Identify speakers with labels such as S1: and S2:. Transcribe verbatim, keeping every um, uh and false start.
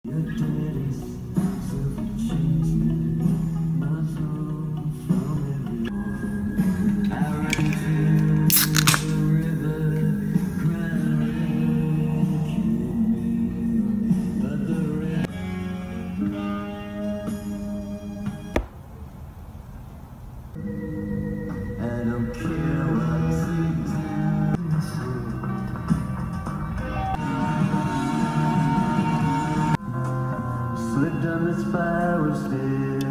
S1: Your daddy's self-changing my soul from every I ran to the river, crying, but the river I don't care what you do. Slid down the spiral stairs.